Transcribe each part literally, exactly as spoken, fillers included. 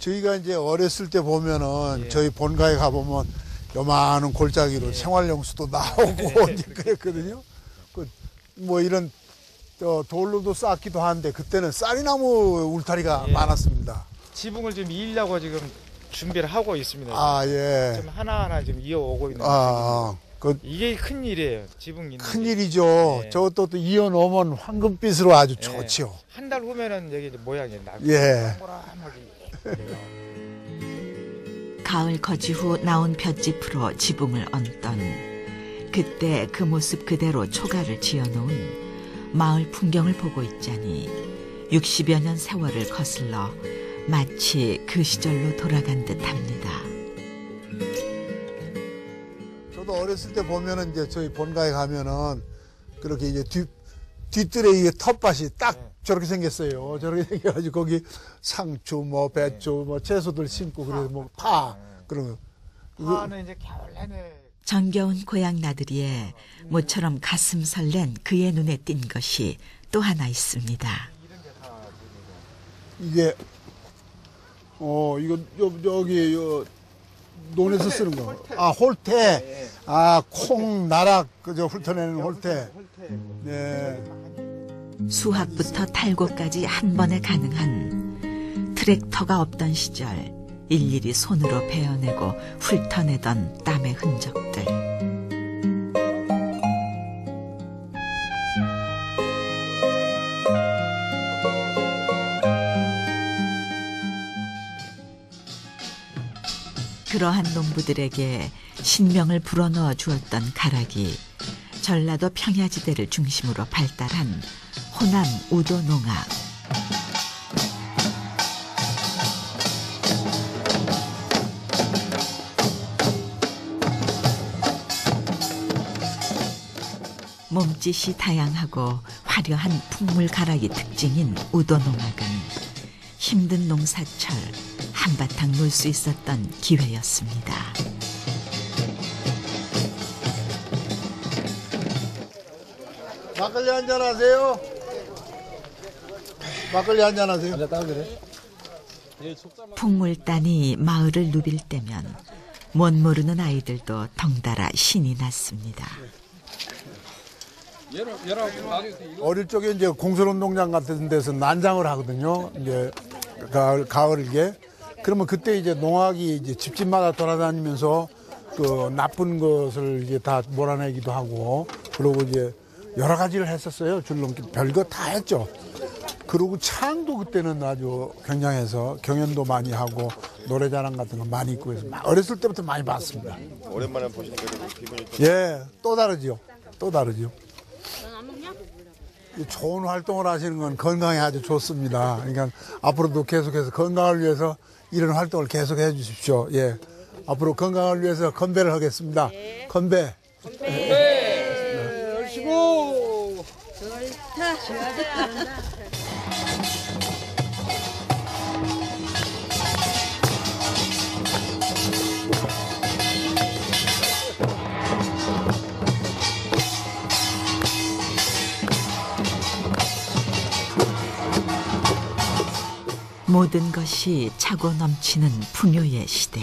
저희가 이제 어렸을 때 보면은 예. 저희 본가에 가보면 요만한 골짜기로 예. 생활용수도 나오고 이제 그랬거든요. 그 뭐 이런 저 돌로도 쌓기도 하는데 그때는 쌀이나무 울타리가 예. 많았습니다. 지붕을 좀 이으려고 지금 준비를 하고 있습니다. 아 예. 지금 하나하나 지금 이어오고 있는 아, 그 이게 큰 일이에요. 지붕 있는 큰 게. 일이죠. 예. 저것도 또 이어 놓으면 황금빛으로 아주 예. 좋지요. 한 달 후면은 여기 이제 모양이 나고 예. 동그랗게. 가을 거지 후 나온 볏짚으로 지붕을 얹던 그때 그 모습 그대로 초가를 지어놓은 마을 풍경을 보고 있자니 육십여 년 세월을 거슬러 마치 그 시절로 돌아간 듯합니다. 저도 어렸을 때 보면은 이제 저희 본가에 가면은 그렇게 이제 뒤 뒤뜰에 이게 텃밭이 딱 네. 저렇게 생겼어요. 저렇게 생겨가지고 거기 상추, 뭐 배추, 뭐 채소들 심고 그래서 뭐 파 그런 거. 이거 파는 이제 겨울 내내 정겨운 고향 나들이에 모처럼 가슴 설렌 그의 눈에 띈 것이 또 하나 있습니다. 이게 어 이거 여, 여기 요 논에서 쓰는 거. 아 홀태. 아 콩 나락 그저 훑어내는 홀태. 네. 수확부터 탈곡까지 한 번에 가능한 트랙터가 없던 시절 일일이 손으로 베어내고 훑어내던 땀의 흔적들. 그러한 농부들에게 신명을 불어넣어 주었던 가락이 전라도 평야지대를 중심으로 발달한 호남 우도 농악. 몸짓이 다양하고 화려한 풍물 가락이 특징인 우도 농악은 힘든 농사철 한바탕 놀 수 있었던 기회였습니다. 막걸리 한잔 하세요. 막걸리 한잔 하세요. 풍물단이 마을을 누빌 때면 못 모르는 아이들도 덩달아 신이 났습니다. 어릴 적에 이제 공설운동장 같은 데서 난장을 하거든요. 이제 가을 가을에 그러면 그때 이제 농악이 이제 집집마다 돌아다니면서 그 나쁜 것을 이제 다 몰아내기도 하고 그러고 이제 여러 가지를 했었어요. 줄넘기 별거 다 했죠. 그리고 창도 그때는 아주 굉장해서 경연도 많이 하고 노래자랑 같은 거 많이 있고 해서 어렸을 때부터 많이 봤습니다. 오랜만에 보시니까 기분이 또 예, 또 다르죠. 또 다르죠. 좋은 활동을 하시는 건 건강에 아주 좋습니다. 그러니까 앞으로도 계속해서 건강을 위해서 이런 활동을 계속 해주십시오. 예, 앞으로 건강을 위해서 건배를 하겠습니다. 건배. 네, 얼씨구. 좋다. 좋다. 모든 것이 차고 넘치는 풍요의 시대.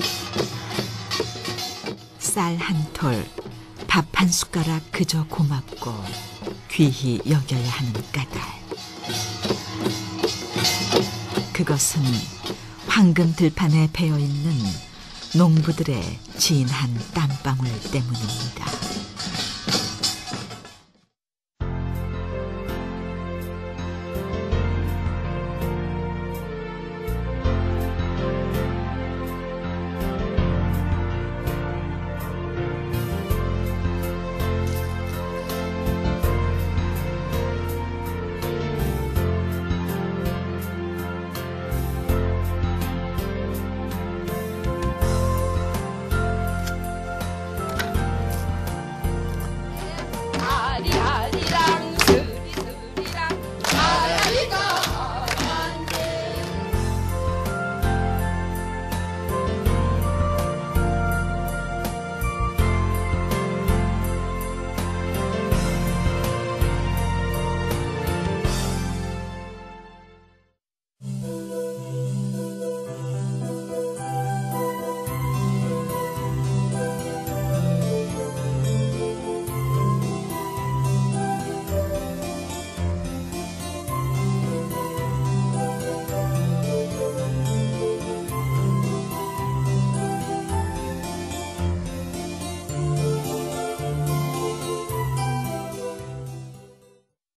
쌀 한 톨, 밥 한 숟가락 그저 고맙고 귀히 여겨야 하는 까닭. 그것은 황금 들판에 배어있는 농부들의 진한 땀방울 때문입니다.